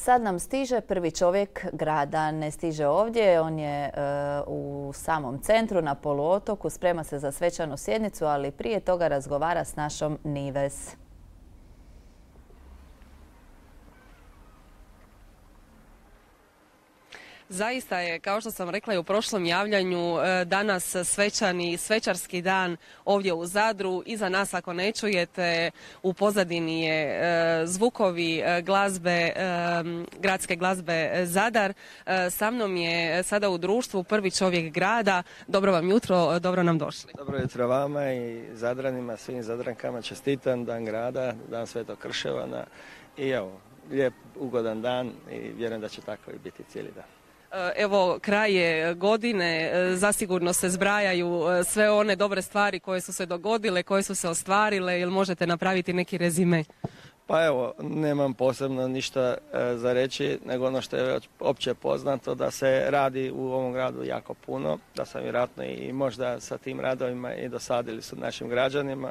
sad nam stiže prvi čovjek grada, ne stiže ovdje, on je u samom centru na poluotoku, sprema se za svečanu sjednicu, ali prije toga razgovara s našom Nives. Zaista je, kao što sam rekla i u prošlom javljanju, danas svečarski dan ovdje u Zadru. Iza nas, ako ne čujete, u pozadini je zvukovi glazbe, gradske glazbe Zadar. Sa mnom je sada u društvu prvi čovjek grada. Dobro vam jutro, dobro nam došli. Dobro jutro vama i Zadranima, svim Zadrankama. Čestitam Dan grada, Dan Svetog Krševana. I evo, lijep, ugodan dan i vjerujem da će tako i biti cijeli dan. Evo, kraj je godine, zasigurno se zbrajaju sve one dobre stvari koje su se dogodile, koje su se ostvarile, ili možete napraviti neki rezime? Pa evo, nemam posebno ništa za reći, nego ono što je opće poznato, da se radi u ovom gradu jako puno, da sam vjerojatno i možda sa tim radovima i dosadili su našim građanima.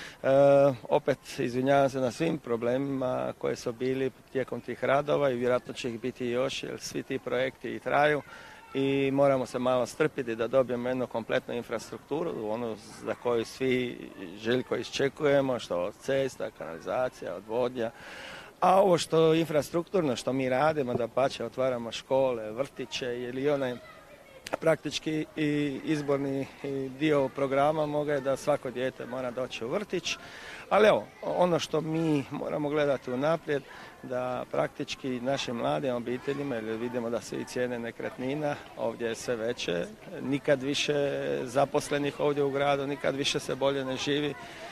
Opet izvinjavam se na svim problemima koji su bili tijekom tih radova i vjerojatno će ih biti još, jer svi ti projekti i traju i moramo se malo strpiti da dobijemo jednu kompletnu infrastrukturu, onu za koju svi željko iščekujemo, što od cesta, kanalizacija, odvodnja. A ovo što infrastrukturno što mi radimo, da pače otvaramo škole, vrtiće ili onaj praktički i izborni dio programa moga je da svako dijete mora doći u vrtić. Ali evo, ono što mi moramo gledati unaprijed, da praktički našim mladim obiteljima, jer vidimo da su i cijene nekretnina ovdje sve veće, nikad više zaposlenih ovdje u gradu, nikad više se bolje ne živi.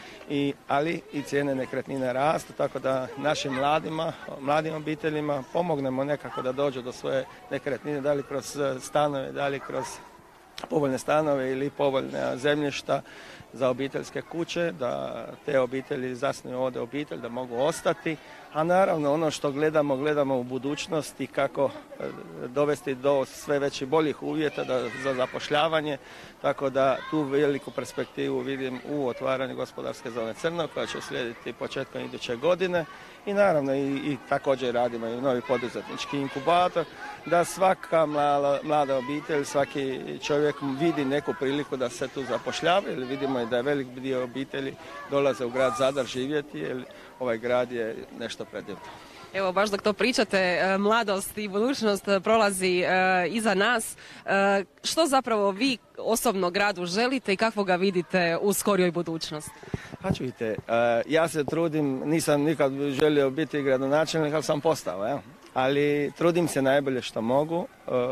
Ali i cijene nekretnina rastu, tako da našim mladim obiteljima pomognemo nekako da dođu do svoje nekretnine, da li kroz stanove, da li kroz povoljne stanove ili povoljne zemljišta za obiteljske kuće, da te obitelji zasnuju ovdje obitelj, da mogu ostati. A naravno ono što gledamo u budućnosti kako dovesti do sve većih boljih uvjeta za zapošljavanje, tako da tu veliku perspektivu vidim u otvaranju gospodarske zone Crno koja će slijediti početkom iduće godine i naravno i također radimo i novi poduzetnički inkubator, da svaka mlada obitelj, svaki čovjek vidi neku priliku da se tu zapošljava, jer vidimo da je velik dio obitelji dolaze u grad Zadar živjeti, jer ovaj grad je nešto predivno. Evo, baš dok to pričate, mladost i budućnost prolazi iza nas. Što zapravo vi osobno gradu želite i kako ga vidite u skorijoj budućnosti? Pa čujte, ja se trudim, nisam nikad želio biti gradonačelnik, ali sam postao, evo. Ali trudim se najbolje što mogu.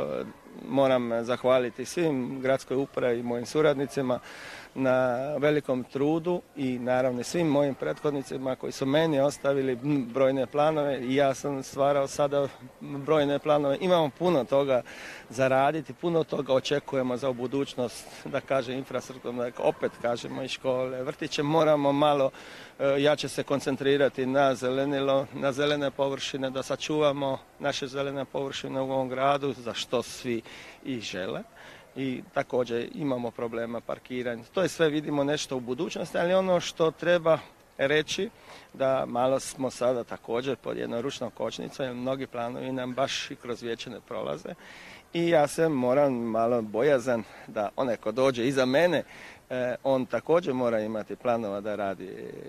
Moram zahvaliti svim gradskoj upravi i mojim suradnicima na velikom trudu i naravno svim mojim prethodnicima koji su meni ostavili brojne planove i ja sam stvarao sada brojne planove. Imamo puno toga za raditi, puno toga očekujemo za budućnost, da kažem infrastrukturno, opet kažemo i škole, vrtiće, moramo malo jače se koncentrirati na zelenilo, na zelene površine, da sačuvamo naše zelene površine u ovom gradu, za što svi i žele. I također imamo problema parkiranja. To je sve, vidimo nešto u budućnosti, ali ono što treba reći da malo smo sada također pod jednom ručnom kočnicom, jer mnogi planovi nam baš i kroz vijeće ne prolaze. I ja se moram malo bojazan da onaj ko dođe iza mene, on također mora imati planova da radi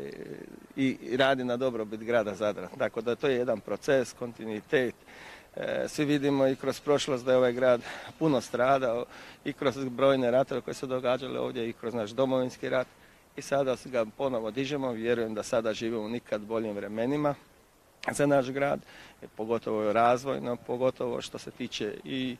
i radi na dobrobit grada Zadra. Tako da to je jedan proces, kontinuitet. Svi vidimo i kroz prošlost da je ovaj grad puno stradao i kroz brojne ratove koje su događale ovdje i kroz naš domovinski rat. I sada ga ponovo dižemo, vjerujem da sada živimo u nikad boljim vremenima za naš grad, pogotovo razvojno, pogotovo što se tiče i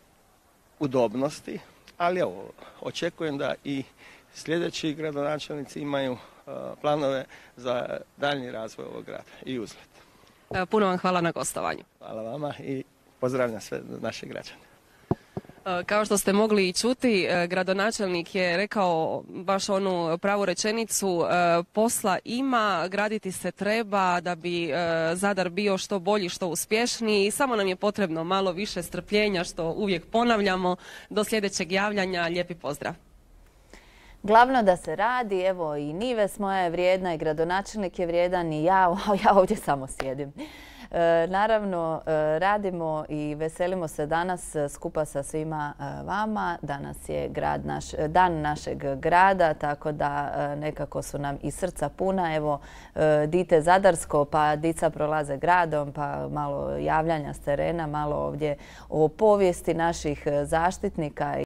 udobnosti. Ali evo, očekujem da i sljedeći gradonačelnici imaju planove za daljnji razvoj ovog grada i uzlet. Puno vam hvala na gostovanju. Hvala vama i pozdravljam sve naše građane. Kao što ste mogli i čuti, gradonačelnik je rekao baš onu pravu rečenicu, posla ima, graditi se treba da bi Zadar bio što bolji, što uspješniji. Samo nam je potrebno malo više strpljenja, što uvijek ponavljamo. Do sljedećeg javljanja, lijepi pozdrav. Glavno da se radi, evo i Nives moja je vrijedna i gradonačelnik je vrijedan i ja ovdje samo sjedim. Naravno, radimo i veselimo se danas skupa sa svima vama. Danas je dan našeg grada, tako da nekako su nam i srca puna. Evo, dite zadarsko, pa dica prolaze gradom, pa malo javljanja s terena, malo ovdje o povijesti naših zaštitnika